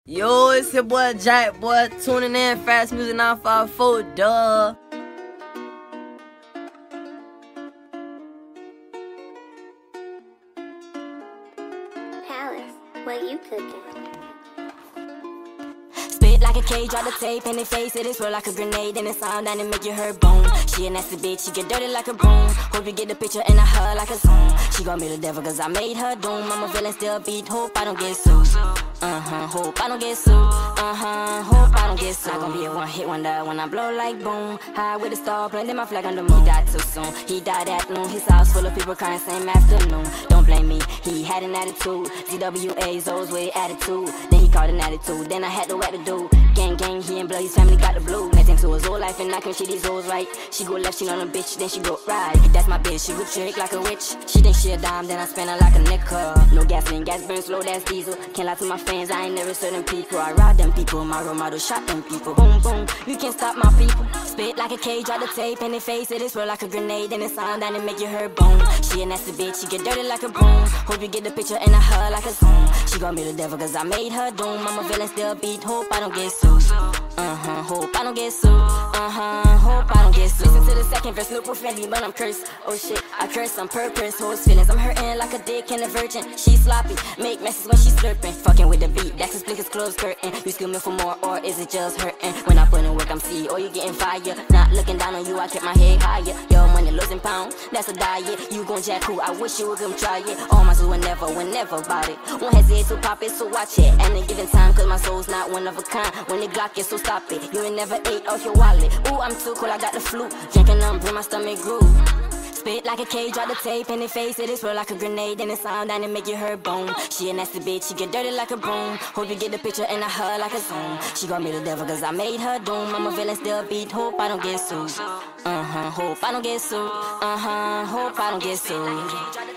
Yo, it's your boy Jack, boy. Tuning in, Fast Music 954, duh. Palace, what you cooking? Spit like a cage, drop the tape in their face. It is roll like a grenade, and it sound and it make you hurt bone. She a nasty bitch, she get dirty like a broom. Hope you get the picture in her like a zoom. She gon' be the devil cause I made her doom. I'm a villain, still beat, hope I don't get sued. Hope I don't get sued. Hope I don't get sued. I gon' be a one-hit wonder when I blow like boom. High with a star, planting my flag on the moon. He died too soon, he died at noon. His house full of people crying same afternoon. Don't blame me, he had an attitude. ZWA, Zo's with attitude. Then he called an attitude, then I had to whack the dude. Gang, gang, he and blood, his family got the blue. Next into his whole life and I can shit these hoes right. She go left, she on a bitch, then she go right. That's my bitch, she go trick like a witch. She think she a dime, then I spend her like a nickel. No gasoline, gas burn slow, that's diesel. Can't lie to my fans, I ain't never certain people. I ride them people, my role model shot them people. Boom, boom, you can't stop my people. Spit like a cage, drop the tape in their face. It is roll like a grenade, and it sound and it make you hurt bone. She a nasty bitch, she get dirty like a broom. Hope you get the picture in her like a zoom. She gon' be the devil cause I made her doom. I'm a villain, still beat, hope I don't get sued. Hope I don't get sued. Hope I don't get sued. Listen to the second verse, no profanity, but I'm cursed. Oh shit, I curse on purpose. Hoes feelings, I'm hurting like a dick and a virgin. She sloppy, make messes when she slurping. Fucking with the beat, that's his blick, his clothes curtain. You screaming for more, or is it just hurting? When I put in work, I'm CEO, you getting fired. Not looking down on you, I kept my head higher. Your money losing pounds, that's a diet. You gon' jack who? I wish you would come try it. All my zoo whenever about it. Won't hesitate to pop it, so watch it. And then giving time, cause my soul's not one of a kind. When they Glock it, so stop it. You ain't never ate off your wallet. Ooh, I'm too cool, I got the flu. Drinking bring my stomach groove. Spit like a cage, drop the tape in their face. It is roll like a grenade, and it sound and it make you hurt bone. She a nasty bitch, she get dirty like a broom. Hope you get the picture in her like a zoom. She gon' be the devil cause I made her doom. I'm a villain, still beat, hope I don't get sued. Hope I don't get sued. Hope I don't get sued.